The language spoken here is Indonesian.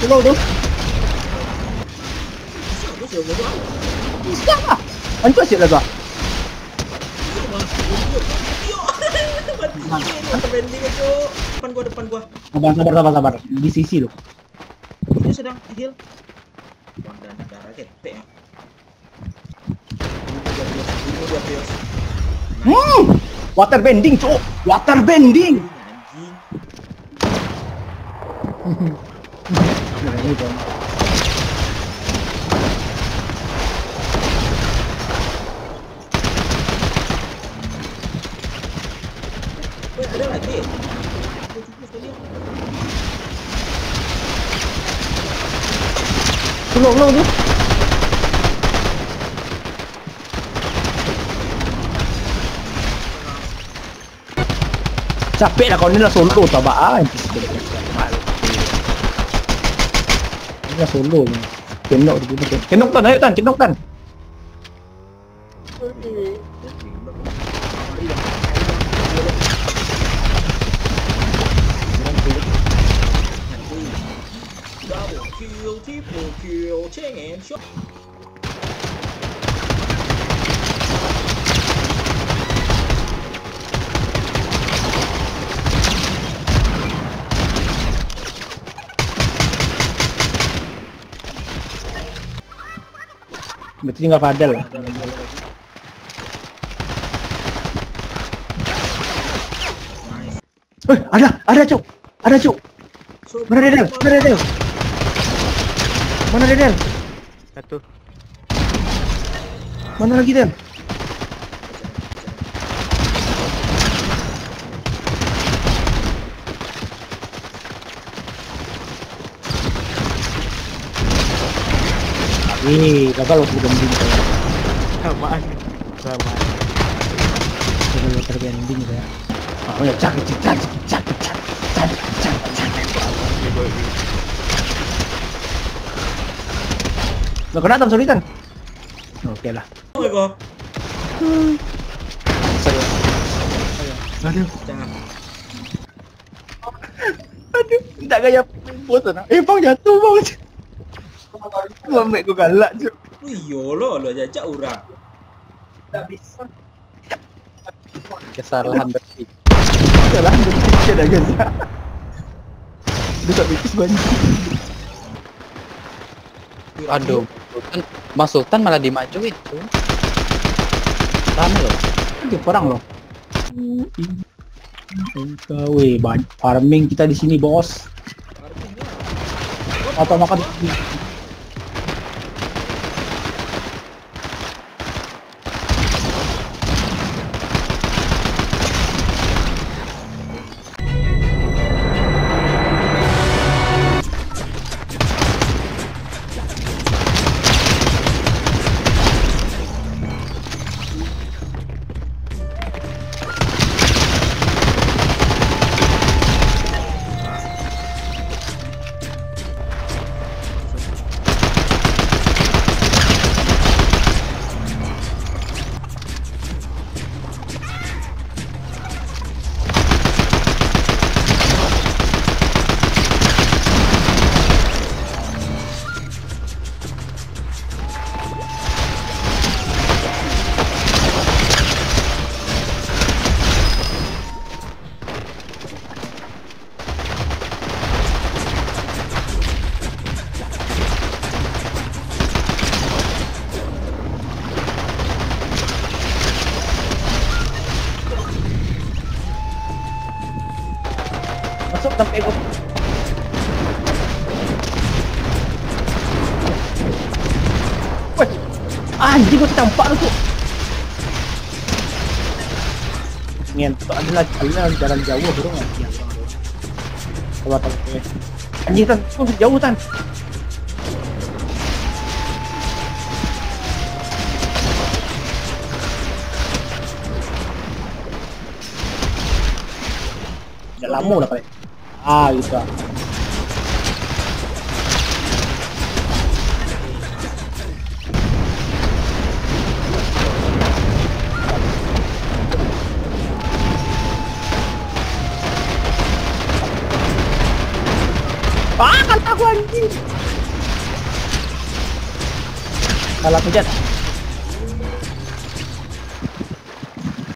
Slow tuh. Bisa lah. Hancur sih lah gua. Bending itu. Depan gua. Sabar. Di sisi lo. Dia sedang heal. Dan darah gede ya. Ini dia Pios. Water bending, cok. Water bending. Anjing. Wih, ada lagi. Slow tuh. Capek lah kau ini lah solo tabaan. Ini lah solo. Kenok tan, ayo tan, kenok tan. Double kill, triple kill, chain shot. Berarti tinggal Fadel. Ada cuk. Mana Dedel? Satu. Mana lagi Del? Gagal waktu bending saya. Samaan. Gagal water bending saya. Oh ya cak. Lo kena tam solitan. Oke lah. Oh my god. Aduh. Jangan. Tak gaya bosan. Bang jatuh bang. Mamek gua galak cuk. Iya lo jajak orang. Tak bisa. Kesalahan berarti. Kesalahan berpikir dah guys. Dia tak pikir banyak. Aduh, Mas Sultan malah dimajuin tuh. Rame loh. Dia perang loh. Weh, farming kita di sini bos. Atau makan. Masuk sampai gua. Woi. Anjing gua tampak tuh. Ngentot ada lagi jalan jauh bro enggak. Coba tanya. Anjing tan, tuh jauh tan. Udah lama udah kali. Gitu. Kata aku anjing. Salah pencet.